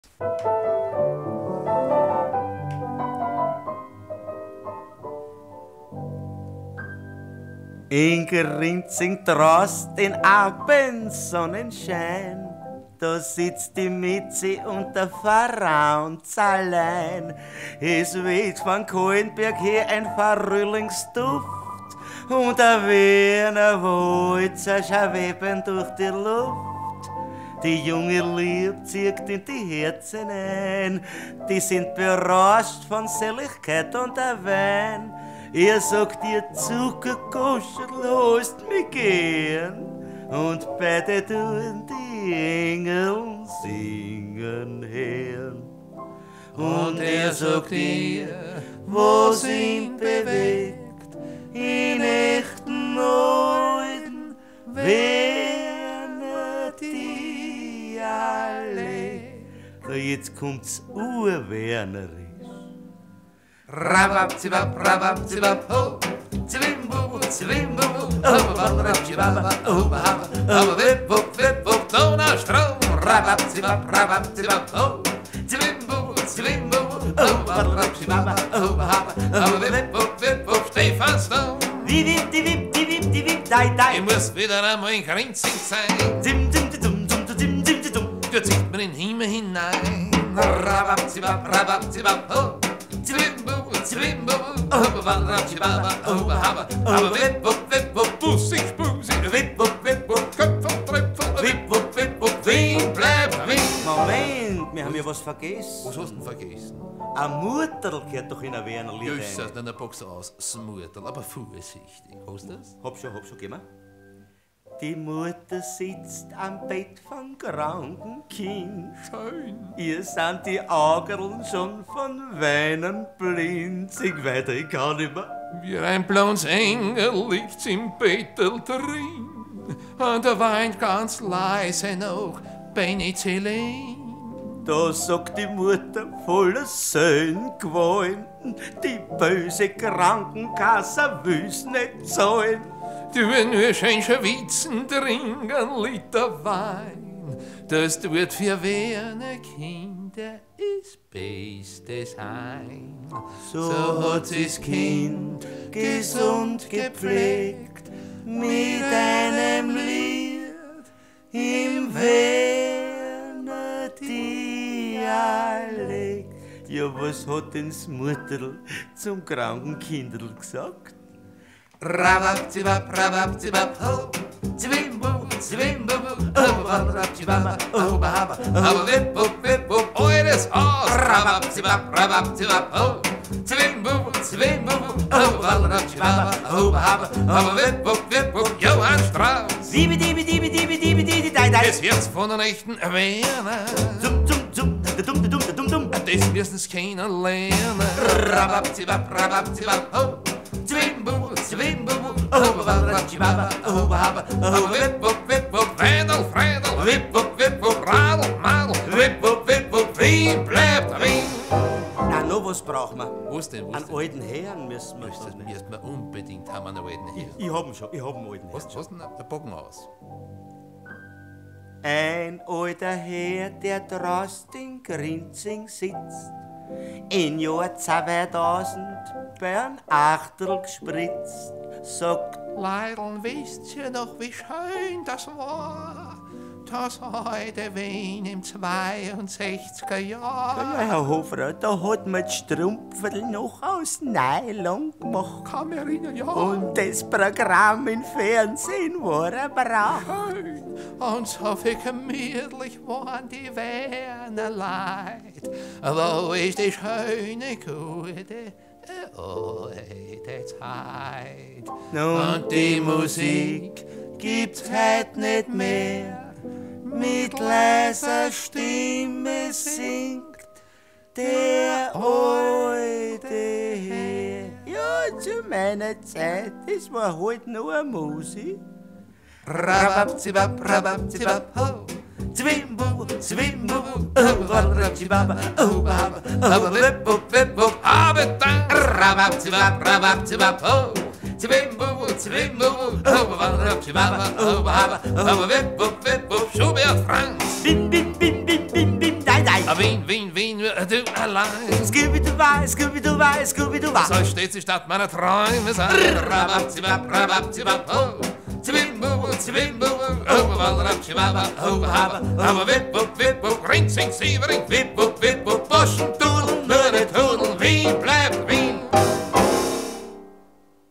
In Grinzing trost den Abendsonnenschein, da sitzt die Mitzi und der Pfarrer allein. Es weht von Kohlenberg her ein Frühlingsduft und der Wiener Walzer schweben durch die Luft. Die junge Lieb zieht in die Herzen ein, die sind berauscht von Seligkeit und der Wein. Er sagt ihr Zuckerkuschel, hast mich gern. Und beide tun die Engel singen hören. Und er sagt ihr, was ihn bewegt, in echten Leuten wären die alle. Da jetzt kommt's urwernerisch. Rabab, zibab, ho, zibimbu, zibimbu, rabab, zibaba, bahaba, wip, wip, Donnerstrom. Rabab, zibab, ho, zibimbu, zibimbu, rabab, zibaba, bahaba, wip, wip, Stephansdom. Die wip, dai. Ich muss wieder einmal in Grinzing sein. Dim, dum. Da zieht man in den Himmel hinein. Rabab, zibab, ho. Zwimbo, rabab, zibaba, bahaba, wip, Bussi, wip, Köpfe, wip, Wien bleibt Wien. Moment, wir haben ja was vergessen. Was hast du denn vergessen? Ein Mutterl gehört doch in ein Wernerlied rein. Jösses, dann box aus, Smutterl, aber vorsichtig. Hast du das? Hab schon, geh mal. Die Mutter sitzt am Bett vom kranken Kind. Schön. Ihr sind die Augen schon von Weinen blind. Sing weiter, ich kann nicht mehr. Wie ein blaues Engel liegt's im Bettel drin. Und er weint ganz leise noch Penicillin. Da sagt die Mutter voller Söhnqualen, die böse Krankenkasse will's nicht zahlen. Du nur schön schwitzen, trink ein Liter Wein. Das tut für werne Kinder das Beste sein. So hat sie's Kind gesund gepflegt, mit einem Lied im Werner-Dialekt. Ja, was hat denn das Mutterl zum kranken Kinderl gesagt? Rabab, zibab, ho, zibimbu, rabab, zibaba, bahaba, wip, eures Haus. Rabab, zibab, ho, zibimbu, rabab, zibaba, bahaba, wip, Johann Strauss. Dibi, dai. Das Herz von einem echten Werner. Dum. Das müssen's kennenlernen. Rabab, zibab, ho, Zwimbu, rabab, zibaba, bahaba, wip, Fredel, wip, Radl, Madl, wip, Wien bleibt Wien. Na, noch was brauchen wir? Was denn? Einen alten Herrn müssen wir Das haben. müssen wir unbedingt haben, einen alten Herrn. Ich hab ihn schon, ich hab einen alten Herrn. Was denn der Bogen aus? Ein alter Herr, der draußen in Grinzing sitzt, im Jahr 2000 bei einem Achtel gespritzt, sagt: Leideln, wisst ihr noch, wie schön das war? Das heute Wien im 62er Jahr. Ja, Herr Hofrat, da hat man die Strumpfel noch aus Nylon gemacht. Kann mich erinnern, ja. Und das Programm im Fernsehen war ein Brauch. Schön. Und so viel gemütlich waren die Wernerleid. Wo ist die schöne, gute, alte Zeit? Und die Musik gibt's heut nicht mehr. Mit leiser Stimme singt der alte Herr. Ja, zu meiner Zeit, das war halt nur eine Musik. Rabab, zibab, ho. Zwimbu, rabab, zibaba, bahaba, wip, habe dann. Rabab, zibab, ho. Zwimbo, Zwimbo, Oberwalder, Chibaba, Oberhaber, Oberwip, Wupp, Wip, Wupp, Schubert, Franz. Bim, bim, bim, bim, bim, bim, dei, dei. Wien, du allein. Scooby-Doo-Wei, Scooby-Doo-Wei, Scooby-Doo-Wei. So steht die Stadt meiner Träume sein. Rabab, zibab, rabab, zibab, oh. Zwimbo, Zwimbo, Oberwalder, Chibaba, Oberhaber, Oberwip, Wupp, Wip, Wupp, Ring, Sing, Sievering, Wip, Wupp, Wip, Wupp.